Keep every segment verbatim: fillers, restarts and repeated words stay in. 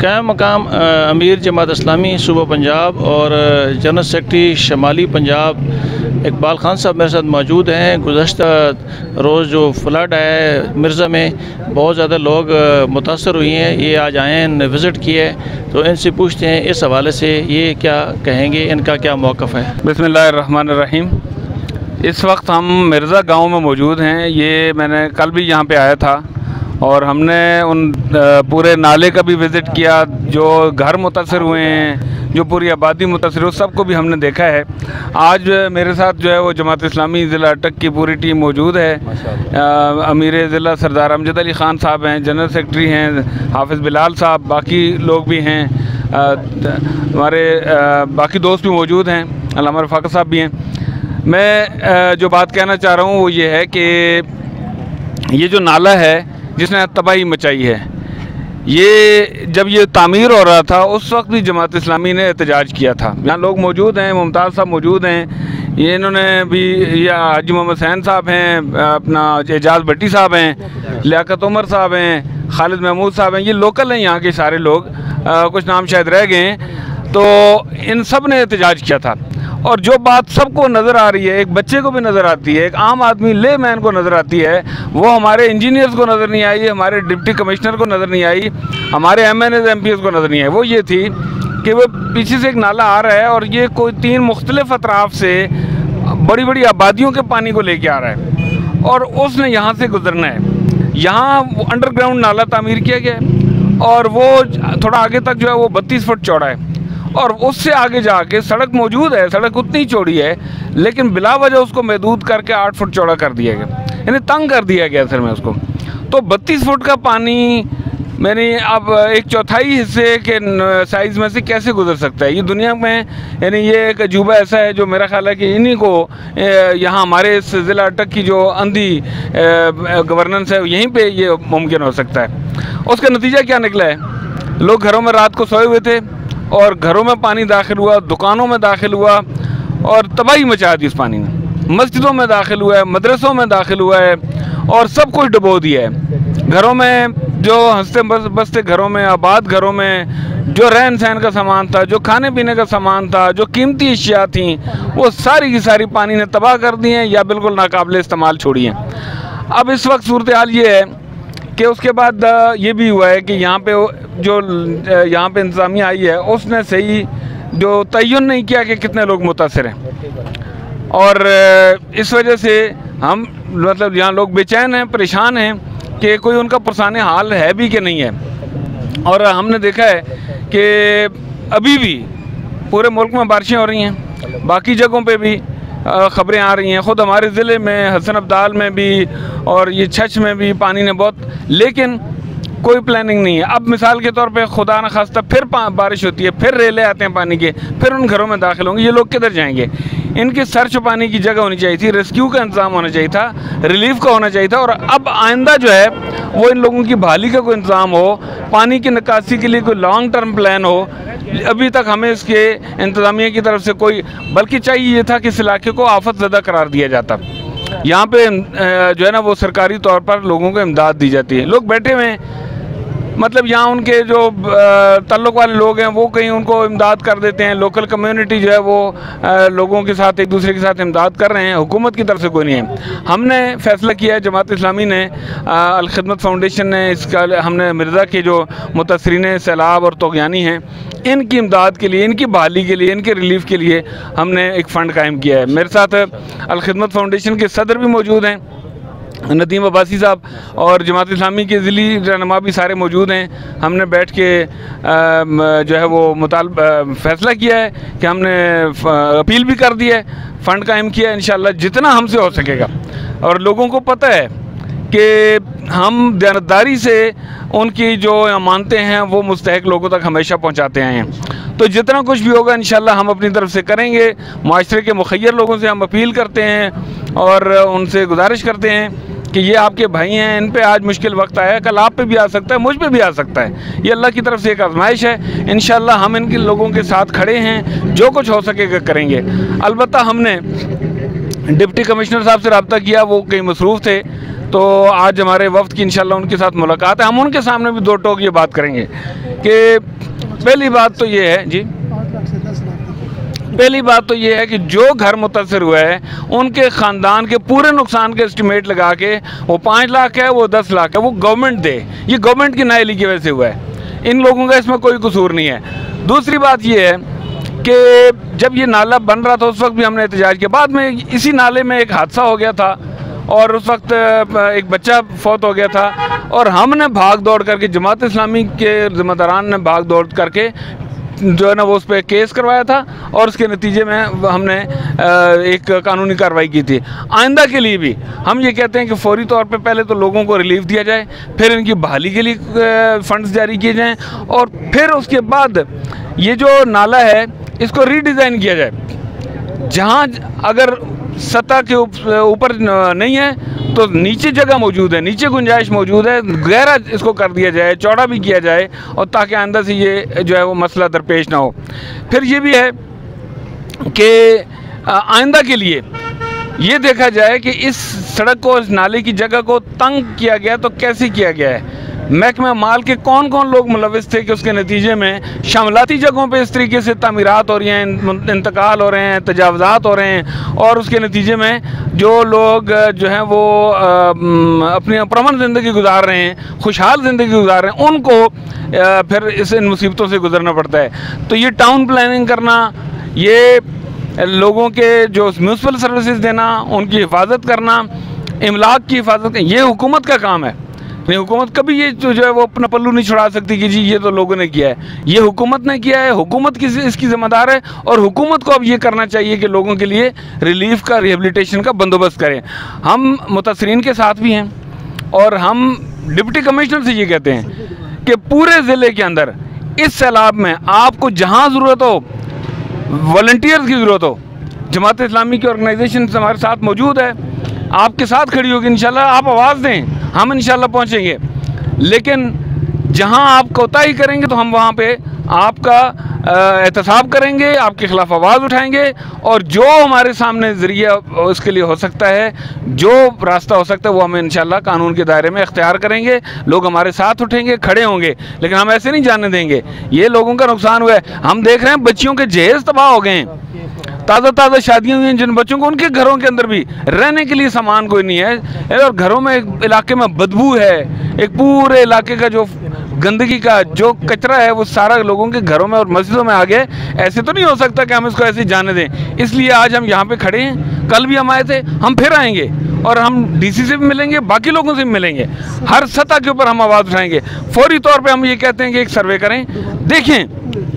क़याम मकाम अमीर जमात इस्लामी सूबा पंजाब और जनरल सेक्रेटरी शमाली पंजाब इकबाल खान साहब मेरे साथ मौजूद हैं। गुज़श्ता रोज़ जो फ्लड है मिर्ज़ा में बहुत ज़्यादा लोग मुतासर हुए हैं, ये आज आए हैं, विज़िट किए, तो इनसे पूछते हैं इस हवाले से ये क्या कहेंगे, इनका क्या मौक़िफ़ है। बिस्मिल्लाहिर्रहमानिर्रहीम। इस वक्त हम मिर्ज़ा गांव में मौजूद हैं। ये मैंने कल भी यहाँ पे आया था और हमने उन पूरे नाले का भी विज़िट किया, जो घर मुतासर हुए हैं, जो पूरी आबादी मुतासर हो, सबको भी हमने देखा है। आज मेरे साथ जो है वो जमात इस्लामी ज़िला अटक की पूरी टीम मौजूद है। अमीर ज़िला सरदार अमजद अली ख़ान साहब हैं, जनरल सेक्रेटरी हैं हाफिज़ बिलाल साहब, बाकी लोग भी हैं, हमारे बाकी दोस्त भी मौजूद हैं, अल्लामा रफ़ाक़त साहब भी हैं। मैं जो बात कहना चाह रहा हूँ वो ये है कि ये जो नाला है जिसने तबाही मचाई है, ये जब ये तामीर हो रहा था उस वक्त भी जमात इस्लामी ने एहतजाज किया था। यहाँ लोग मौजूद हैं, मुमताज़ साहब मौजूद हैं, ये इन्होंने भी, या हाजी मोहम्मद हुसैन साहब हैं, अपना एजाज़ भट्टी साहब हैं, लियाकत उमर साहब हैं, खालिद महमूद साहब हैं, ये लोकल हैं यहाँ के सारे लोग, आ, कुछ नाम शायद रह गए हैं। तो इन सब ने एहतजाज किया था और जो बात सबको नज़र आ रही है, एक बच्चे को भी नज़र आती है, एक आम आदमी ले मैन को नज़र आती है, वो हमारे इंजीनियर्स को नज़र नहीं आई, हमारे डिप्टी कमिश्नर को नज़र नहीं आई, हमारे M N As M P S को नज़र नहीं आई। वो ये थी कि वो पीछे से एक नाला आ रहा है और ये कोई तीन मुख्तलिफ अतराफ़ से बड़ी बड़ी आबादियों के पानी को लेके आ रहा है और उसने यहाँ से गुजरना है। यहाँ अंडरग्राउंड नाला तामीर किया गया है और वो थोड़ा आगे तक जो है वो बत्तीस फुट चौड़ा है और उससे आगे जाके सड़क मौजूद है, सड़क उतनी चौड़ी है, लेकिन बिला वजह उसको महदूद करके आठ फुट चौड़ा कर दिया गया, यानी तंग कर दिया गया असल में उसको। तो बत्तीस फुट का पानी मैंने अब एक चौथाई हिस्से के साइज़ में से कैसे गुजर सकता है? ये दुनिया में, यानी ये एक अजूबा ऐसा है जो मेरा ख्याल है कि इन्हीं को यहाँ हमारे इस ज़िला अटक की जो अंधी गवर्नेंस है यहीं पे ये मुमकिन हो सकता है। उसका नतीजा क्या निकला है? लोग घरों में रात को सोए हुए थे और घरों में पानी दाखिल हुआ, दुकानों में दाखिल हुआ और तबाही मचा दी उस पानी ने। मस्जिदों में दाखिल हुआ है, मदरसों में दाखिल हुआ है और सब कुछ डुबो दिया है। घरों में जो हंसते बसते घरों में, आबाद घरों में जो रहन सहन का सामान था, जो खाने पीने का सामान था, जो कीमती अशिया थी, वो सारी की सारी पानी ने तबाह कर दी हैं या बिल्कुल नाकाबिले इस्तेमाल छोड़ी हैं। अब इस वक्त सूरत हाल ये है कि उसके बाद ये भी हुआ है कि यहाँ पे जो यहाँ पे इंतज़ामिया आई है उसने सही जो तयन नहीं किया कि कितने लोग मुतासर हैं और इस वजह से हम मतलब यहाँ लोग बेचैन हैं, परेशान हैं कि कोई उनका पुरसाने हाल है भी कि नहीं है। और हमने देखा है कि अभी भी पूरे मुल्क में बारिशें हो रही हैं, बाकी जगहों पे भी ख़बरें आ रही हैं, ख़ुद हमारे ज़िले में हसन अब्दाल में भी और ये छछ में भी पानी ने बहुत, लेकिन कोई प्लानिंग नहीं है। अब मिसाल के तौर पे खुदा न खास्ता फिर बारिश होती है, फिर रेले आते हैं पानी के, फिर उन घरों में दाखिल होंगे, ये लोग किधर जाएंगे? इनकी सर छुपाने की जगह होनी चाहिए थी, रेस्क्यू का इंतज़ाम होना चाहिए था, रिलीफ का होना चाहिए था और अब आइंदा जो है वो इन लोगों की बहाली का कोई इंतज़ाम हो, पानी की निकासी के लिए कोई लॉन्ग टर्म प्लान हो। अभी तक हमें इसके इंतज़ामिया की तरफ से कोई, बल्कि चाहिए ये था कि इस इलाके को आफत ज़दा करार दिया जाता। यहाँ पे जो है ना वो सरकारी तौर पर लोगों को इमदाद दी जाती है, लोग बैठे हुए हैं, मतलब यहाँ उनके जो ताल्लुक़ वाले लोग हैं वो कहीं उनको इमदाद कर देते हैं, लोकल कम्युनिटी जो है वो लोगों के साथ एक दूसरे के साथ इमदाद कर रहे हैं, हुकूमत की तरफ से कोई नहीं है। हमने फ़ैसला किया है, जमात इस्लामी ने, अल खिदमत फाउंडेशन ने, इसका हमने मिर्ज़ा के जो मुतासरीन सैलाब और तोग़यानी हैं इनकी इमदाद के लिए, इनकी बहाली के लिए, इनके रिलीफ़ के लिए हमने एक फ़ंड कायम किया है। मेरे साथ अल खिदमत फाउंडेशन के सदर भी मौजूद हैं, नदीम अब्बासी साहब, और जमात इस्लामी के ज़िली रहनुमा भी सारे मौजूद हैं। हमने बैठ के आ, जो है वो मुतालब फ़ैसला किया है कि हमने अपील भी कर दी है, फ़ंड कायम किया है, इंशाअल्लाह जितना हमसे हो सकेगा। और लोगों को पता है कि हम दयानतदारी से उनकी जो मानते हैं वो मुस्तहक लोगों तक हमेशा पहुँचाते आए हैं, तो जितना कुछ भी होगा इंशाअल्लाह हम अपनी तरफ से करेंगे। माशरे के मुखय्यर लोगों से हम अपील करते हैं और उनसे गुजारिश करते हैं कि ये आपके भाई हैं, इन पे आज मुश्किल वक्त आया है, कल आप पे भी आ सकता है, मुझ पे भी आ सकता है, ये अल्लाह की तरफ से एक आजमाइश है। इंशाअल्लाह हम इनके लोगों के साथ खड़े हैं, जो कुछ हो सकेगा करेंगे। अलबत्ता हमने डिप्टी कमिश्नर साहब से रब्ता किया, वो कहीं मसरूफ़ थे, तो आज हमारे वफ्द की इंशाल्लाह उनके साथ मुलाकात है। हम उनके सामने भी दो टोक ये बात करेंगे कि पहली बात तो ये है जी पहली बात तो ये है कि जो घर मुतासर हुआ है उनके ख़ानदान के पूरे नुकसान के एस्टिमेट लगा के वो पाँच लाख है, वो दस लाख है, वो गवर्नमेंट दे। ये गवर्नमेंट की नाअहली की वजह से हुआ है, इन लोगों का इसमें कोई कसूर नहीं है। दूसरी बात ये है कि जब ये नाला बन रहा था उस वक्त भी हमने एहतजाज किया। बाद में इसी नाले में एक हादसा हो गया था और उस वक्त एक बच्चा फौत हो गया था और हमने भाग दौड़ करके, जमात इस्लामी के ज़िम्मेदारान ने भाग दौड़ करके जो है ना वो उस पर केस करवाया था और उसके नतीजे में हमने एक कानूनी कार्रवाई की थी। आइंदा के लिए भी हम ये कहते हैं कि फौरी तौर पे पहले तो लोगों को रिलीफ दिया जाए, फिर इनकी बहाली के लिए फ़ंड्स जारी किए जाएं और फिर उसके बाद ये जो नाला है इसको रीडिज़ाइन किया जाए। जहाँ अगर सतह के ऊपर नहीं है तो नीचे जगह मौजूद है, नीचे गुंजाइश मौजूद है, गहरा इसको कर दिया जाए, चौड़ा भी किया जाए और ताकि अंदर से ये जो है वो मसला दरपेश ना हो। फिर ये भी है कि आइंदा के लिए ये देखा जाए कि इस सड़क को, इस नाले की जगह को तंग किया गया तो कैसे किया गया है, महकमा माल के कौन कौन लोग मुलविस थे कि उसके नतीजे में शामलाती जगहों पे इस तरीके से तामीरात हो रही हैं, इंतकाल हो रहे हैं, तजावज़ात हो रहे हैं और उसके नतीजे में जो लोग जो हैं वो अपनी परमन ज़िंदगी गुजार रहे हैं, खुशहाल ज़िंदगी गुजार रहे हैं, उनको फिर इस इन मुसीबतों से गुजरना पड़ता है। तो ये टाउन प्लानिंग करना, ये लोगों के जो म्यूनसिपल सर्विसेज देना, उनकी हिफाजत करना, इमलाक की हिफाजत करना, ये हुकूमत का काम है। नहीं, हुकूमत कभी ये जो है वो अपना पल्लू नहीं छुड़ा सकती कि जी ये तो लोगों ने किया है। ये हुकूमत ने किया है, हुकूमत की इसकी ज़िम्मेदार है और हुकूमत को अब ये करना चाहिए कि लोगों के लिए रिलीफ का, रिहेबिलिटेशन का बंदोबस्त करें। हम मुतासरीन के साथ भी हैं और हम डिप्टी कमिश्नर से ये कहते हैं कि पूरे ज़िले के अंदर इस सैलाब में आपको जहाँ ज़रूरत हो, वॉलंटियर्स की ज़रूरत हो, जमात इस्लामी की ऑर्गेनाइजेशन हमारे साथ मौजूद है, आपके साथ खड़ी होगी इंशाल्लाह। आप आवाज़ दें, हम इंशाल्लाह पहुंचेंगे। लेकिन जहां आप कोताही करेंगे तो हम वहां पे आपका एहतसाब करेंगे, आपके ख़िलाफ़ आवाज़ उठाएंगे और जो हमारे सामने ज़रिया उसके लिए हो सकता है, जो रास्ता हो सकता है, वो हम इंशाल्लाह कानून के दायरे में इख्तियार करेंगे। लोग हमारे साथ उठेंगे, खड़े होंगे, लेकिन हम ऐसे नहीं जाने देंगे। ये लोगों का नुकसान हुआ है, हम देख रहे हैं बच्चियों के जहेज़ तबाह हो गए हैं, ताज़ा ताज़ा शादियाँ हुई हैं जिन बच्चों को, उनके घरों के अंदर भी रहने के लिए सामान कोई नहीं है और घरों में इलाके में बदबू है, एक पूरे इलाके का जो गंदगी का जो कचरा है वो सारा लोगों के घरों में और मस्जिदों में आ गया। ऐसे तो नहीं हो सकता कि हम इसको ऐसे जाने दें। इसलिए आज हम यहाँ पे खड़े हैं, कल भी हम आए थे, हम फिर आएंगे और हम डीसी से भी मिलेंगे, बाकी लोगों से भी मिलेंगे, हर सतह के ऊपर हम आवाज़ उठाएंगे। फौरी तौर पर हम ये कहते हैं कि एक सर्वे करें, देखें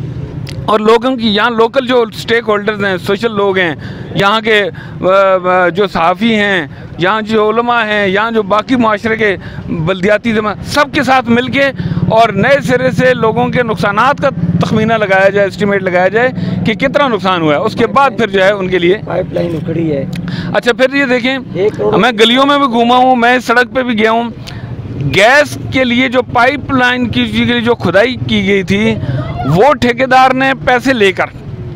और लोगों की, यहाँ लोकल जो स्टेक होल्डर्स हैं, सोशल लोग हैं, यहाँ के जो सहाफ़ी हैं, यहाँ जो उलमा हैं, यहाँ जो बाकी माशरे के बल्दियाती जमा, सब के साथ मिल के और नए सिरे से लोगों के नुकसानात का तखमीना लगाया जाए, एस्टिमेट लगाया जाए कि कितना नुकसान हुआ है। उसके बाद फिर जो है उनके लिए पाइपलाइन उखड़ी है। अच्छा, फिर ये देखें, मैं गलियों में भी घूमा हूँ, मैं सड़क पर भी गया हूँ, गैस के लिए जो पाइपलाइन की लिए जो खुदाई की गई थी वो ठेकेदार ने पैसे लेकर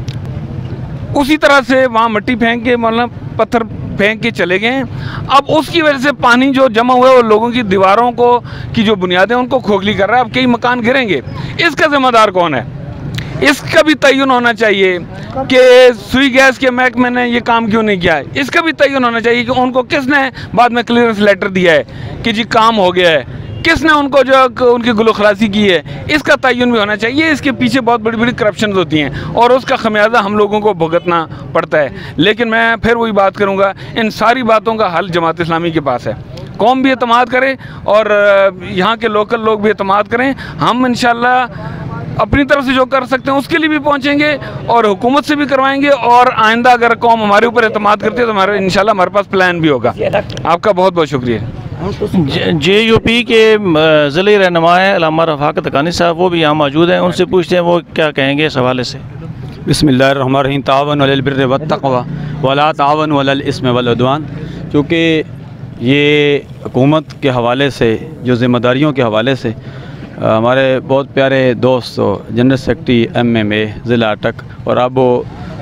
उसी तरह से वहाँ मिट्टी फेंक के, मतलब पत्थर फेंक के चले गए। अब उसकी वजह से पानी जो जमा हुआ है वो लोगों की दीवारों को की जो बुनियादें उनको खोखली कर रहा है। अब कई मकान गिरेंगे, इसका जिम्मेदार कौन है? इसका भी तयन होना चाहिए कि सुई गैस के महकमे ने ये काम क्यों नहीं किया है। इसका भी तयन होना चाहिए कि उनको किसने बाद में क्लियरेंस लेटर दिया है कि जी काम हो गया है, किसने उनको जो उनकी गुलखलासी की है, इसका तयन भी होना चाहिए। इसके पीछे बहुत बड़ी बड़ी करप्शन होती हैं और उसका खमियाजा हम लोगों को भुगतना पड़ता है। लेकिन मैं फिर वही बात करूँगा, इन सारी बातों का हल जमात इस्लामी के पास है। कौम भी एतमाद करे और यहाँ के लोकल लोग भी एतमाद करें। हम इंशाल्लाह अपनी तरफ से जो कर सकते हैं उसके लिए भी पहुँचेंगे और हुकूमत से भी करवाएंगे और आइंदा अगर कौम हमारे ऊपर एतमाद करती है तो हमारे इंशाल्लाह हमारे पास प्लान भी होगा। आपका बहुत बहुत शुक्रिया। जे यू पी के ज़िले रहनुमा हैं अल्लामा रफ़ाक़त हक़ानी साहब, वो भी यहाँ मौजूद हैं, उनसे पूछते हैं वो क्या कहेंगे इस हवाले से। बिस्मिल्लाहिर्रहमानिर्रहीम। तावन अलल बिर्रि वत्तक़वा वला तावन अलल इस्मि वल उद्वान। चूँकि ये हुकूमत के हवाले से, जो ज़िम्मेदारियों के हवाले से हमारे बहुत प्यारे दोस्त general secretary M M A ज़िला अटक और अब वो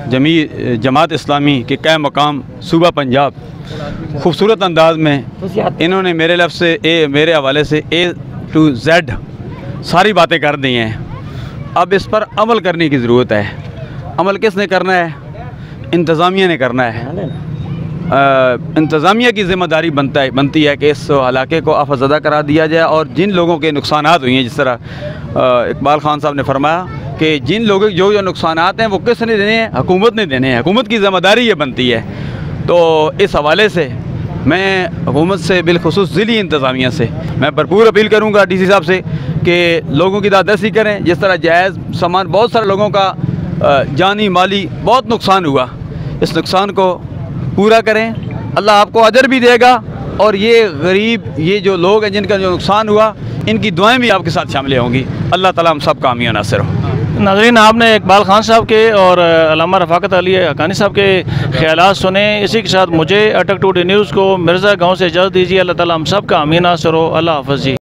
जमी जमात इस्लामी के कै मकाम सूबा पंजाब खूबसूरत अंदाज में इन्होंने मेरे लफ्ज़ से ए मेरे हवाले से ए टू जेड सारी बातें कर दी हैं। अब इस पर अमल करने की ज़रूरत है। अमल किसने करना है? इंतज़ामिया ने करना है। इंतज़ामिया की ज़िम्मेदारी बनता है बनती है कि इस इलाके को आफतज़दा करा दिया जाए और जिन लोगों के नुकसानात हुए हैं, जिस तरह इकबाल खान साहब ने फरमाया कि जिन लोगों जो जो नुकसानात हैं वो किसने देने हैं? हुकूमत ने देने हैं। हुकूमत की ज़िम्मेदारी ये बनती है। तो इस हवाले से मैं हुकूमत से बिलखुसूस ज़िली इंतज़ामिया से मैं भरपूर अपील करूँगा डी सी साहब से कि लोगों की दादरसी करें। जिस तरह जायज़ सामान बहुत सारे लोगों का जानी माली बहुत नुकसान हुआ, इस नुकसान को पूरा करें। अल्लाह आपको अजर भी देगा और ये गरीब ये जो लोग हैं जिनका जो नुकसान हुआ, इनकी दुआएं भी आपके साथ शामिल होंगी। अल्लाह ताला हम सब कामयाब नासिर हो। नाज़रीन, आपने इकबाल खान साहब के और अल्लामा रफ़ाकत अली हक़ानी साहब के ख़यालात सुने। इसी के साथ मुझे अटक टुडे न्यूज़ को मिर्ज़ा गाँव से इजाज़त दीजिए। अल्लाह ताला हम सब का आमीन नासिर हो। अल्लाह हाफ़िज़ जी।